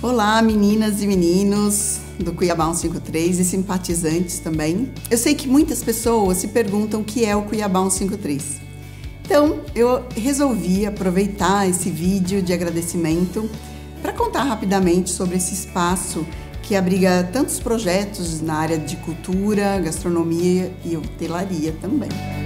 Olá, meninas e meninos do Cuiabá 153 e simpatizantes também. Eu sei que muitas pessoas se perguntam o que é o Cuiabá 153. Então, eu resolvi aproveitar esse vídeo de agradecimento para contar rapidamente sobre esse espaço que abriga tantos projetos na área de cultura, gastronomia e hotelaria também.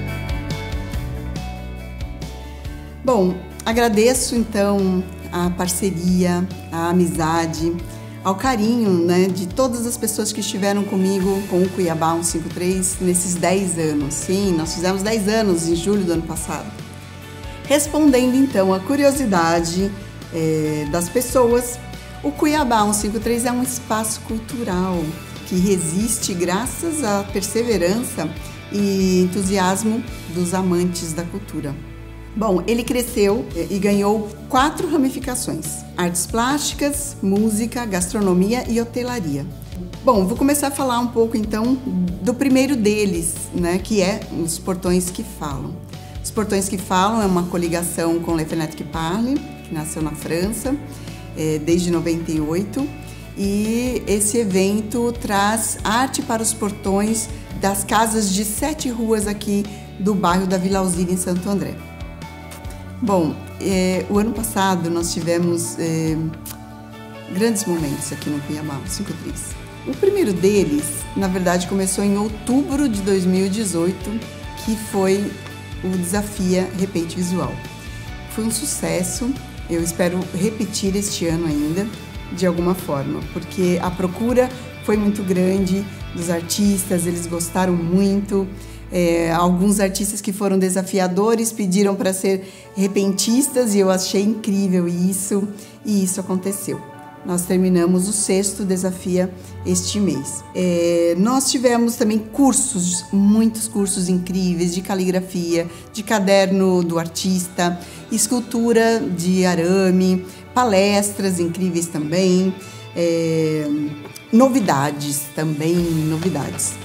Bom, agradeço então a parceria, a amizade, ao carinho, de todas as pessoas que estiveram comigo com o Cuiabá 153 nesses 10 anos. Sim, nós fizemos 10 anos em julho do ano passado. Respondendo então à curiosidade das pessoas, o Cuiabá 153 é um espaço cultural que resiste graças à perseverança e entusiasmo dos amantes da cultura. Bom, ele cresceu e ganhou 4 ramificações: artes plásticas, música, gastronomia e hotelaria. Bom, vou começar a falar um pouco então do primeiro deles, que é os Portões que Falam. Os Portões que Falam é uma coligação com Le Fenêtre qui Parle, que nasceu na França desde 98, e esse evento traz arte para os portões das casas de 7 ruas aqui do bairro da Vila Alzira, em Santo André. Bom, o ano passado nós tivemos grandes momentos aqui no Cuiabá 153. O primeiro deles, na verdade, começou em outubro de 2018, que foi o Desafia Repente Visual. Foi um sucesso, eu espero repetir este ano ainda, de alguma forma, porque a procura foi muito grande dos artistas, eles gostaram muito. Alguns artistas que foram desafiadores pediram para ser repentistas e eu achei incrível isso, e isso aconteceu. Nós terminamos o 6º Desafia este mês. Nós tivemos também cursos, muitos cursos incríveis de caligrafia, de caderno do artista, escultura de arame, palestras incríveis também, novidades também, novidades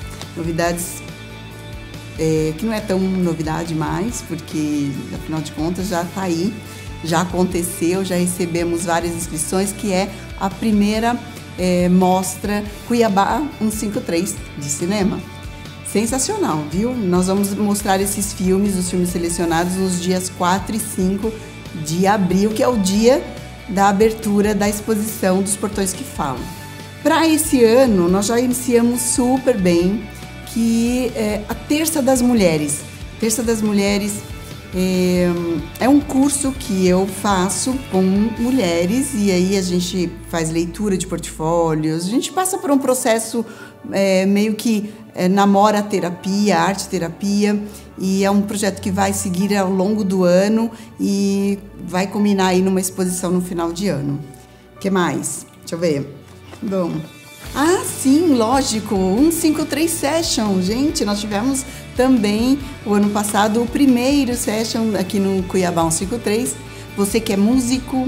que não é tão novidade mais, porque afinal de contas já está aí, já aconteceu, já recebemos várias inscrições, que é a primeira mostra Cuiabá 153 de cinema. Sensacional, viu? Nós vamos mostrar esses filmes, os filmes selecionados, nos dias 4 e 5 de abril, que é o dia da abertura da exposição dos Portões que Falam. Para esse ano, nós já iniciamos super bem, que é a Terça das Mulheres. Terça das Mulheres é um curso que eu faço com mulheres, e aí a gente faz leitura de portfólios, a gente passa por um processo meio que namora terapia, arte terapia, e é um projeto que vai seguir ao longo do ano e vai culminar aí numa exposição no final de ano. O que mais? Deixa eu ver. Bom... Ah, sim, lógico, 153 Session. Gente, nós tivemos também o ano passado o primeiro Session aqui no Cuiabá 153. Você que é músico,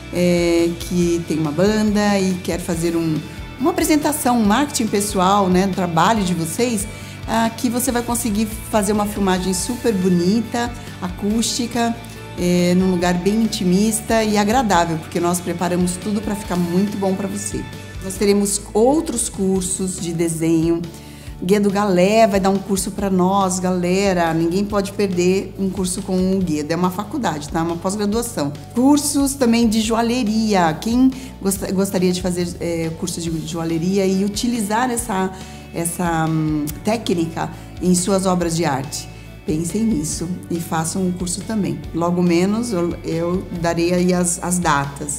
que tem uma banda e quer fazer uma apresentação, um marketing pessoal, do trabalho de vocês, aqui você vai conseguir fazer uma filmagem super bonita, acústica, num lugar bem intimista e agradável, porque nós preparamos tudo para ficar muito bom para você. Nós teremos outros cursos de desenho. Guedo Galé vai dar um curso para nós, galera. Ninguém pode perder um curso com o Guedo. É uma faculdade, tá? Uma pós-graduação. Cursos também de joalheria. Quem gostaria de fazer curso de joalheria e utilizar essa técnica em suas obras de arte? Pensem nisso e façam um curso também. Logo menos eu darei aí as datas,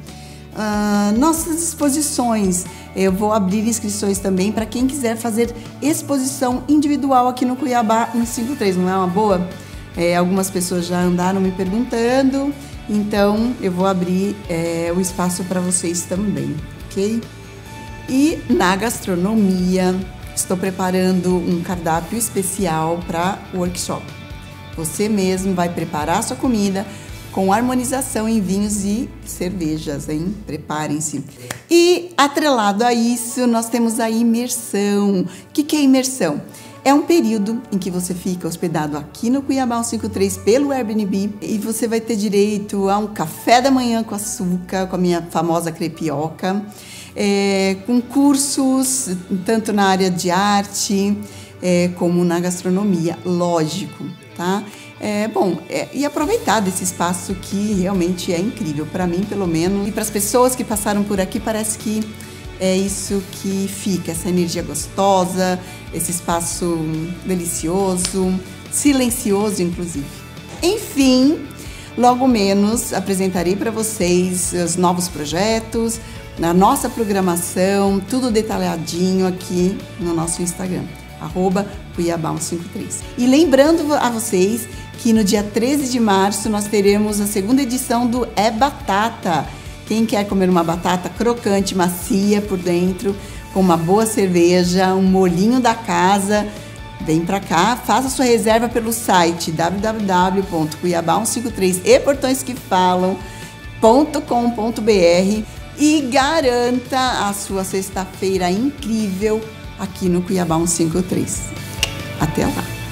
Nossas exposições, eu vou abrir inscrições também para quem quiser fazer exposição individual aqui no Cuiabá 153, não é uma boa? Algumas pessoas já andaram me perguntando, então eu vou abrir o espaço para vocês também, ok? E na gastronomia, estou preparando um cardápio especial para o workshop. Você mesmo vai preparar sua comida com harmonização em vinhos e cervejas, hein? Preparem-se. E, atrelado a isso, nós temos a imersão. O que é imersão? É um período em que você fica hospedado aqui no Cuiabá 153 pelo Airbnb e você vai ter direito a um café da manhã com açúcar, com a minha famosa crepioca, com cursos tanto na área de arte como na gastronomia, lógico, tá? E aproveitar desse espaço que realmente é incrível, para mim pelo menos, e para as pessoas que passaram por aqui parece que é isso que fica, essa energia gostosa, esse espaço delicioso, silencioso inclusive. Enfim, logo menos apresentarei para vocês os novos projetos, na nossa programação, tudo detalhadinho aqui no nosso Instagram, @Cuiabá153. E lembrando a vocês que no dia 13 de março nós teremos a segunda edição do É Batata. Quem quer comer uma batata crocante, macia por dentro, com uma boa cerveja, um molhinho da casa, vem pra cá, faça sua reserva pelo site www.cuiabá153eportõesquefalam.com.br e garanta a sua sexta-feira incrível aqui no Cuiabá 153. Até lá!